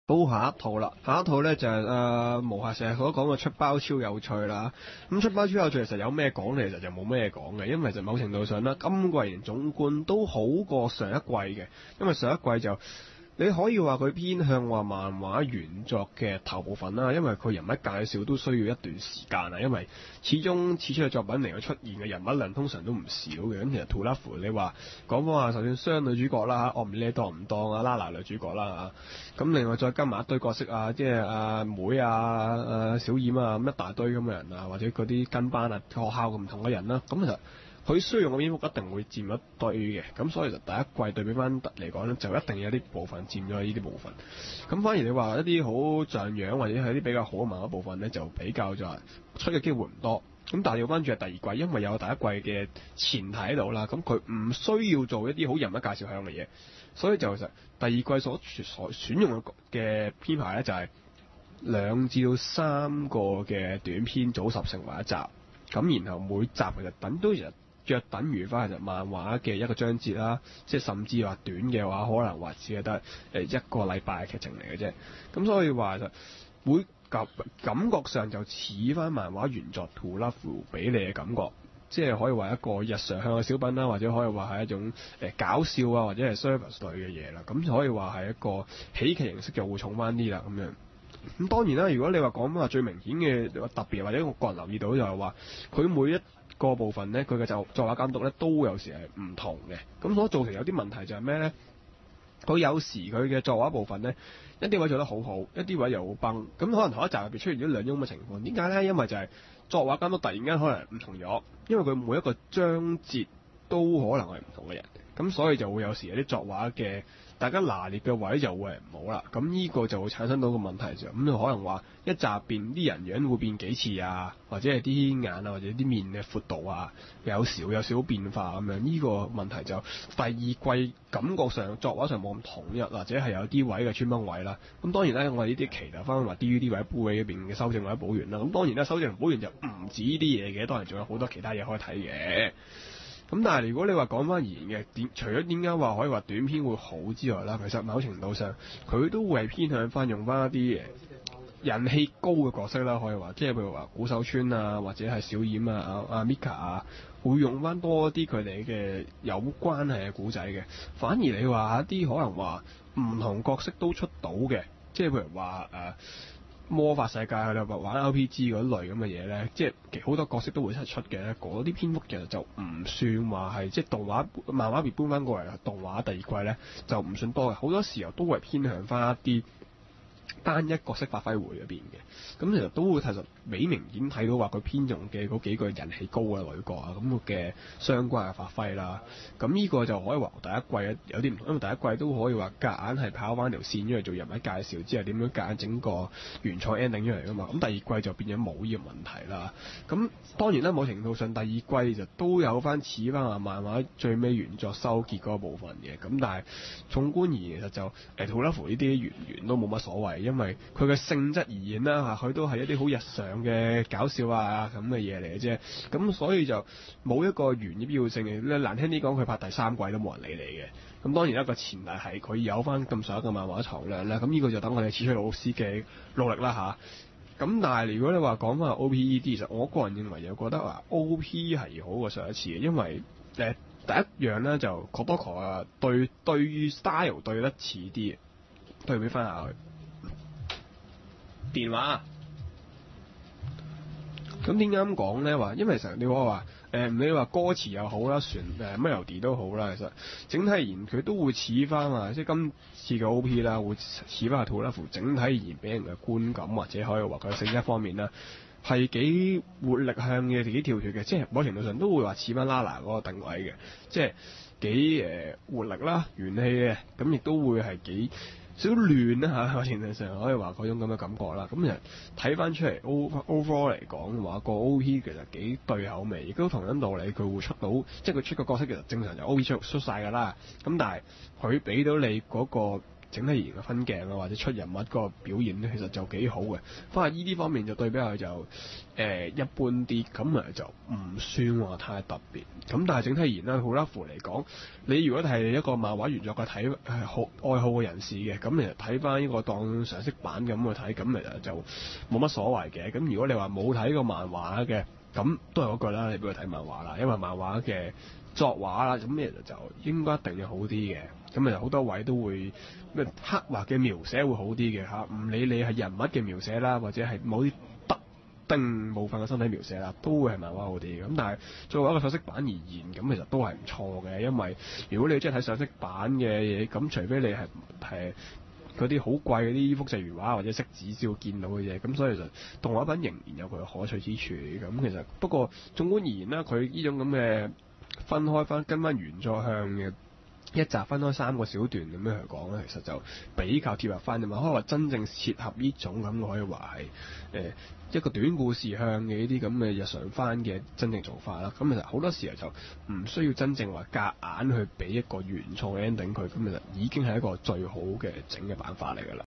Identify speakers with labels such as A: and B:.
A: 到下一套啦，下一套咧就係無暇成日所講嘅出包超有趣啦。咁出包超有趣其實有咩講咧？其實就冇咩講嘅，因為就某程度上啦，今季連總冠都好過上一季嘅，因為上一季就你可以話佢偏向話漫畫原作嘅頭部分啦，因為佢人物介紹都需要一段時間啊，因為始終此出嘅作品嚟佢出現嘅人物量通常都唔少嘅。咁其實 To Love 你話講翻話，就算雙女主角啦，我唔理你當唔當啊，Lala 女主角啦嚇，咁另外再加埋一堆角色啊，即係阿妹啊、小燕啊咁一大堆咁嘅人啊，或者嗰啲跟班啊、學校唔同嘅人啦，咁其實佢需要用嘅篇幅一定會佔一堆嘅，咁所以就第一季對比翻嚟講咧，就一定有啲部分佔咗呢啲部分。咁反而你話一啲好像樣或者係啲比較好嘅漫畫部分咧，就比較就係出嘅機會唔多。咁但係調翻轉係第二季，因為有第一季嘅前提喺度啦，咁佢唔需要做一啲好人物介紹向嘅嘢，所以就其實第二季所選用嘅編排咧就係2至3個嘅短篇組合成為一集，咁然後每集其實其實約等於翻係漫畫嘅一個章節啦，即係甚至話短嘅話，可能話只係得一個禮拜嘅劇情嚟嘅啫。咁所以話就會感覺上就似翻漫畫原作 To Love 俾你嘅感覺，即係可以話一個日常向嘅小品啦，或者可以話係一種搞笑啊，或者係 service 類嘅嘢啦。咁可以話係一個喜劇形式就會重翻啲啦咁樣。咁當然啦，如果你話講翻話最明顯嘅特別，或者我個人留意到就係話佢每一個部分咧，佢嘅作畫監督咧都有時係唔同嘅，咁所造成有啲問題就係咩咧？佢有時佢嘅作畫部分咧，一啲位做得好好，一啲位又好崩，咁可能同一集入邊出現咗兩種咁嘅情況。點解咧？因為就係作畫監督突然間可能唔同咗，因為佢每一個章節都可能係唔同嘅人，咁所以就會有時有啲作畫嘅大家拿捏嘅位就會係唔好啦。咁呢個就會產生到個問題就咁，就可能話一集入邊啲人樣會變幾次啊，或者係啲眼啊，或者啲面嘅闊度啊有少少變化咁樣。呢個問題就第二季感覺上作畫上冇咁統一，或者係有啲位嘅穿崩位啦。咁當然咧，我哋呢啲期待翻話 DVD 或者 Blu-ray 嗰邊嘅修正或者補完啦。咁當然啦，修正同補完就唔止呢啲嘢嘅，當然仲有好多其他嘢可以睇嘅。咁但係如果你話講翻而言嘅，除咗點解話可以話短篇會好之外啦，其實某程度上佢都會係偏向翻用翻一啲人氣高嘅角色啦，可以話即係譬如話古手村啊，或者係小燕啊、阿 Mika 啊，會用翻多啲佢哋嘅有關係嘅古仔嘅。反而你話一啲可能話唔同角色都出到嘅，即係譬如話魔法世界佢哋玩 RPG 嗰類咁嘅嘢咧，即係其實好多角色都會出嘅，嗰啲篇幅其實就唔算話係即係動畫漫畫搬翻過嚟動畫第二季咧就唔算多嘅，好多時候都會偏向翻一啲單一角色發揮會嗰邊嘅，咁其實都會其實幾明顯睇到話佢偏重嘅嗰幾個人氣高嘅女角啊，咁嘅相關嘅發揮啦。咁呢個就可以話第一季有啲唔同，因為第一季都可以話夾硬係跑翻條線，因為做人物介紹之後點樣夾硬整個原創 ending 出嚟噶嘛。咁第二季就變咗冇呢個問題啦。咁當然啦，某程度上第二季就都有翻似翻話漫畫最尾原作收結嗰部分嘅。咁但係縱觀而言，其實就To Love呢啲原都冇乜所謂。因為佢嘅性質而言啦嚇，佢都係一啲好日常嘅搞笑啊咁嘅嘢嚟嘅啫，咁所以就冇一個完嘅必要性嘅。咧難聽啲講，佢拍第3季都冇人理你嘅。咁當然一個前提係佢有翻咁上下嘅漫畫藏量啦。咁呢個就等我哋此出老師嘅努力啦嚇。咁但係如果你話講翻 OPED，其實我個人認為又覺得話 OP 係好過上一次嘅，因為第一樣咧就 Kodoko 啊對於 style 對得似啲，對比翻下佢。電話咁點解咁講咧？話因為其實你話你話歌詞又好啦，melody 都好啦，其實整體而言佢都會似翻啊，即係今次嘅 OP 啦，會似翻 To Love 整體而言俾人嘅觀感，或者可以話佢性質方面啦，係幾活力向嘅，幾跳脫嘅，即係某程度上都會話似翻 Lala 嗰個定位嘅，即係幾活力啦、元氣嘅，咁亦都會係幾少亂啦嚇，某程度上可以話嗰種咁嘅感覺啦。咁其實睇翻出嚟 overall 嚟講話個 OP 其實幾對口味，亦都同樣道理佢會出到，即係佢出個角色其實正常就 OP 出晒㗎啦。咁但係佢俾到你嗰個整體而言嘅分鏡啊，或者出人物嗰個表現咧，其實就幾好嘅。反而呢啲方面就對比佢就一般啲，咁啊就唔算話太特別。咁但係整體而言咧，好拉乎嚟講，你如果係一個漫畫原作嘅愛好嘅人士嘅，咁其實睇翻呢個當常識版咁去睇，咁其實就冇乜所謂嘅。咁如果你話冇睇過漫畫嘅，咁都係嗰句啦，你俾佢睇漫畫啦，因為漫畫嘅作畫啦，咁其實就應該一定要好啲嘅。咁其實好多位都會咩刻畫嘅描寫會好啲嘅嚇，唔理你係人物嘅描寫啦，或者係某啲特定部分嘅身體描寫啦，都會係漫畫好啲嘅。咁但係作為一個常識版而言，咁其實都係唔錯嘅，因為如果你真係睇常識版嘅嘢，咁除非你係嗰啲好貴嗰啲複製原畫或者色紙先會見到嘅嘢，咁所以其實動畫版仍然有佢可取之處。咁其實不過縱觀而言啦，佢呢種咁嘅分開翻跟翻原作向嘅一集分開3個小段咁樣去講咧，其實就比較貼合翻嘅嘛。可以話真正切合呢種咁，可以話係一個短故事向嘅呢啲咁嘅日常番嘅真正做法啦。咁其實好多時候就唔需要真正話夾硬去俾一個原創嘅 ending 佢，咁其實已經係一個最好嘅整嘅辦法嚟㗎啦。